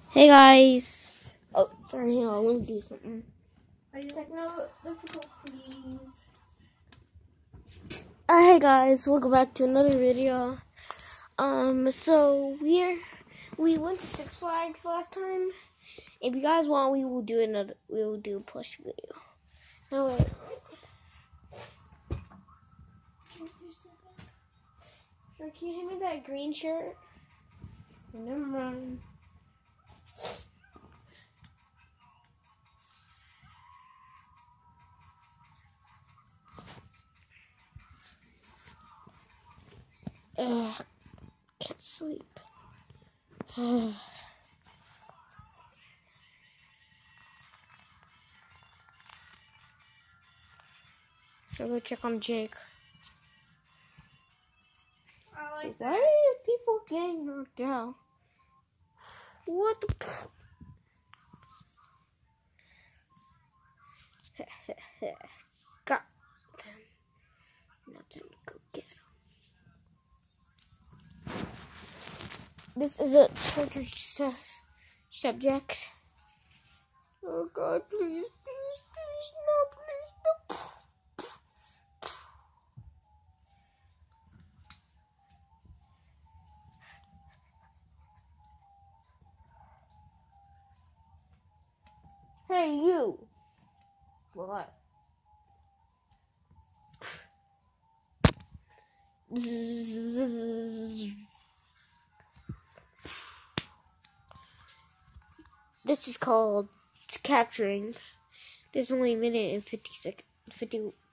Hey guys. Oh, sorry, hang on, I want to do something. Are you techno difficulties? Hey guys, welcome back to another video. So we went to Six Flags last time. If you guys want, we will do a plush video. No wait. Sure, can you hand me that green shirt? Never mind. Can't sleep. I'll go check on Jake. Why are people getting knocked out? What the? Got them. Now time to go get them. This is a torture subject. Oh God, please, no, please, no. Hey, you. What? This is called capturing. There's only a minute and 50